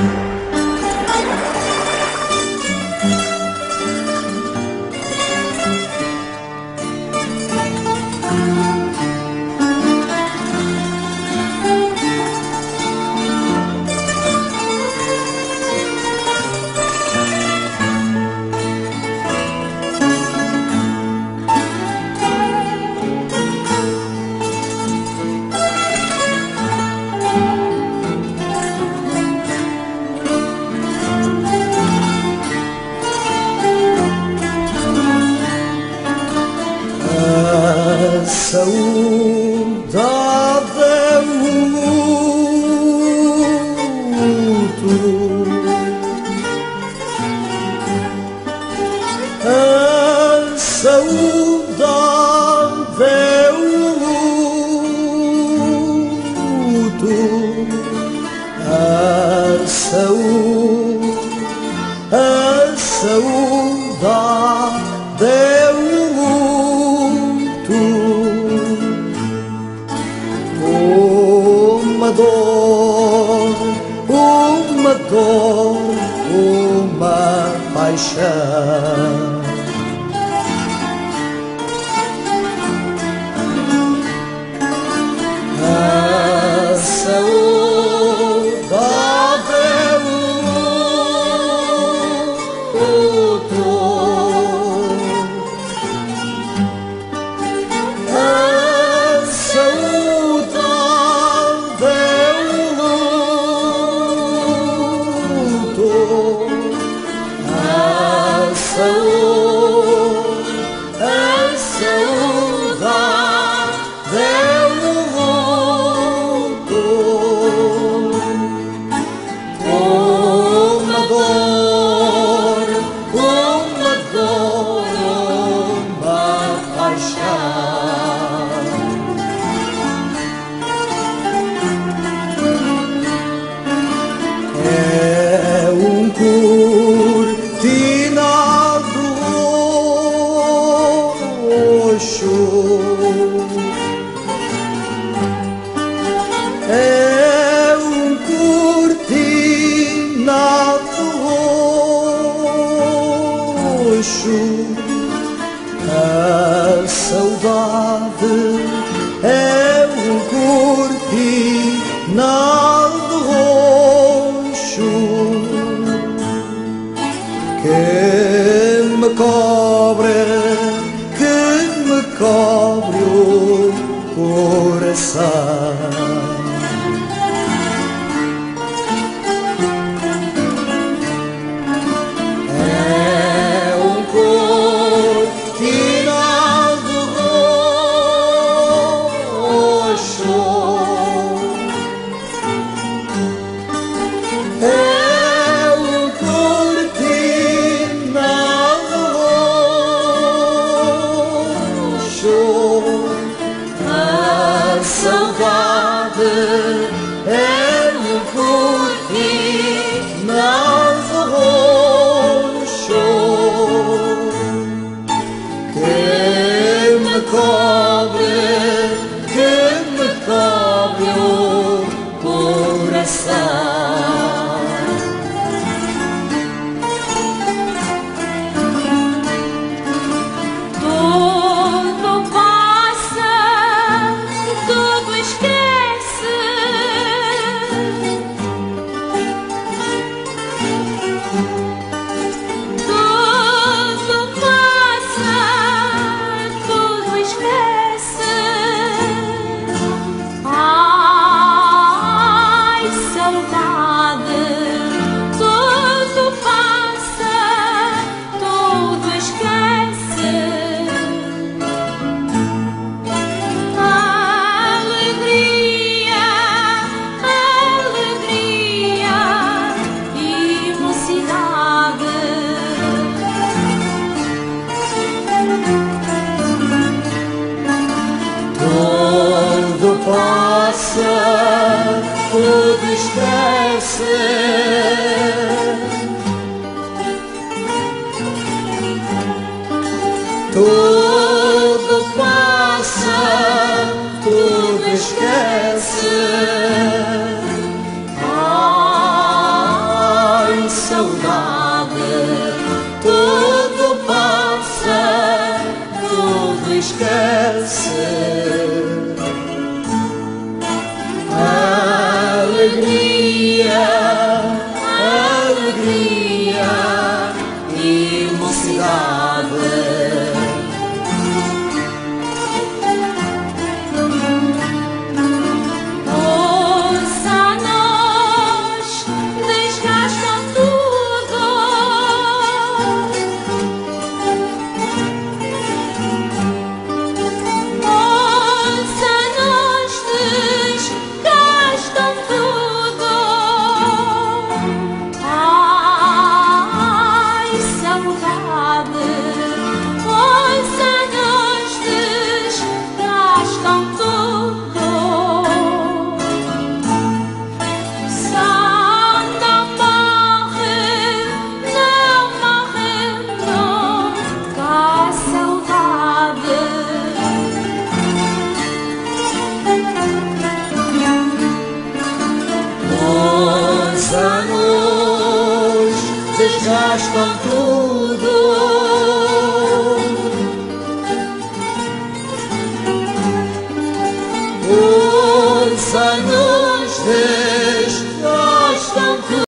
Saudade é luto, a saudade é luto, a saudade é uma dor, uma paixão. A saudade é luto, a saudade é luto, uma dor, uma paixão. É um cortinado roxo, é um cortinado roxo, a saudade é um cortinado roxo que me cobre o coração. É um cortinado roxo, é um cortinado roxo, a saudade é um cortinado roxo que me cobre o coração. Tudo passa, tudo esquece. Tudo passa, tudo esquece. Ai, saudade, tudo passa, tudo esquece. Alegria, alegria e mocidade. Tudo passa, tudo esquece. Tudo passa, tudo esquece. saudade. Tudo passa, tudo esquece. Alegria, alegria e mocidade. Desgastam